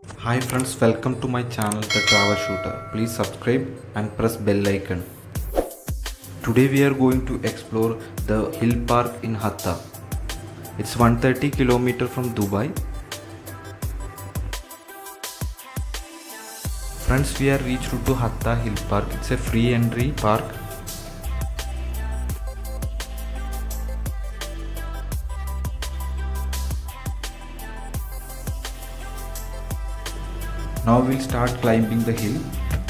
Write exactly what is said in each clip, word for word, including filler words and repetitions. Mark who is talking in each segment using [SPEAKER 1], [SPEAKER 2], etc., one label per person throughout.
[SPEAKER 1] Hi friends, welcome to my channel The Travel Shooter. Please subscribe and press bell icon. Today we are going to explore the hill park in Hatta. It's one hundred thirty kilometers from Dubai. Friends, we are reached to Hatta Hill Park. It's a free entry park. Now we'll start climbing the hill.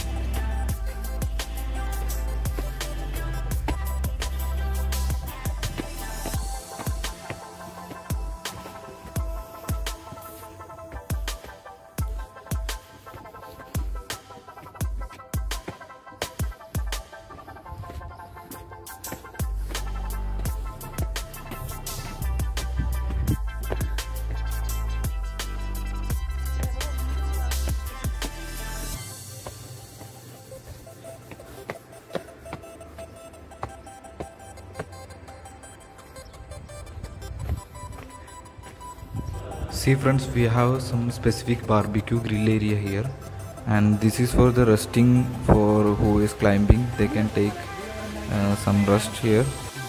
[SPEAKER 1] See friends, we have some specific barbecue grill area here, and this is for the resting. For who is climbing, they can take uh, some rest here.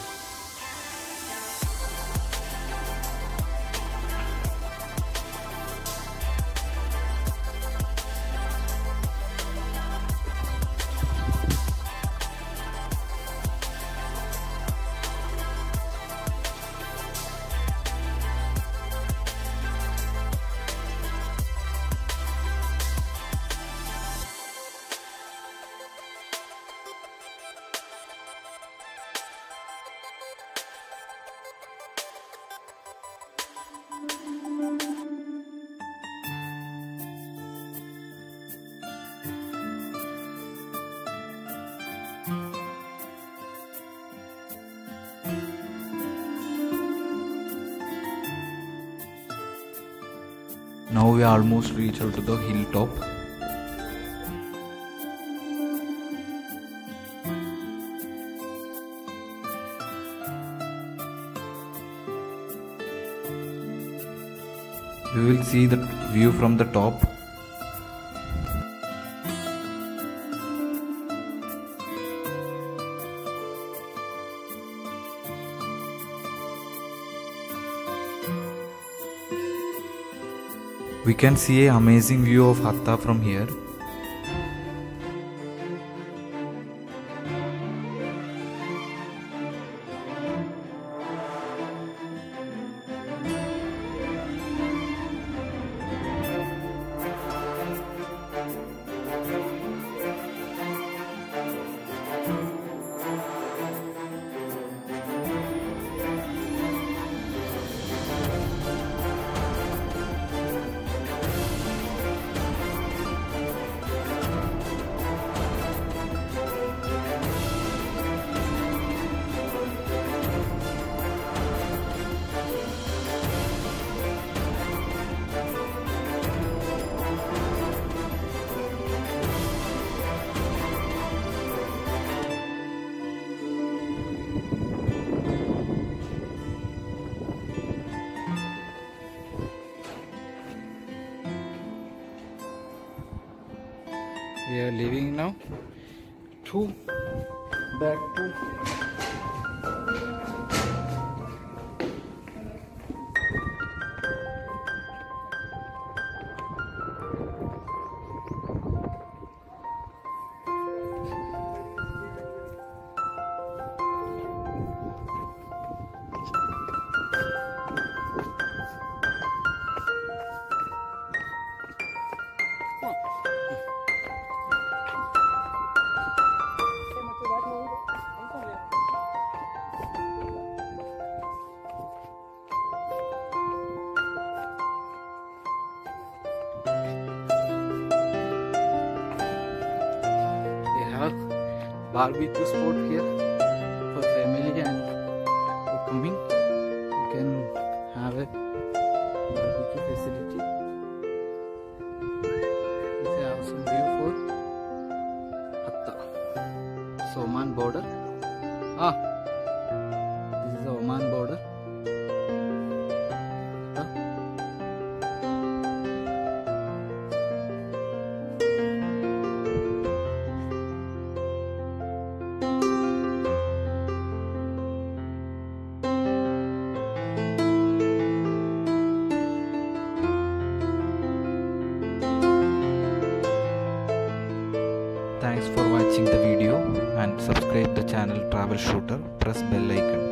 [SPEAKER 1] Now we almost reached out to the hilltop. We will see the view from the top. We can see an amazing view of Hatta from here. We are leaving now to back to barbecue spot here for family and for coming. You can have a barbecue facility. This is awesome view for Hatta. It's Oman border. Ah, this is the Oman border. Hatta. Thanks for watching the video and subscribe the channel Travel Shooter. Press bell icon.